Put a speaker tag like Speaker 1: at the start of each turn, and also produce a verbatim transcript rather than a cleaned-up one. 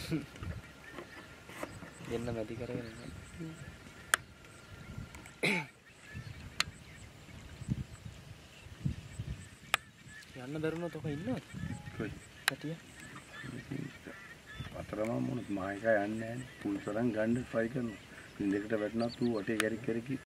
Speaker 1: දෙන්න මැදි කරගෙන යන්න බැරුණොත් ඔක ඉන්නවද?
Speaker 2: කොයි?
Speaker 1: කටිය.
Speaker 2: අතරම මොනත් මායිකා යන්නේ නැහැ. පුල් තරම් ගන්න try කරනවා. ඉතින් දෙකට වැටුණත් ඌ වටේ කැරි කැරි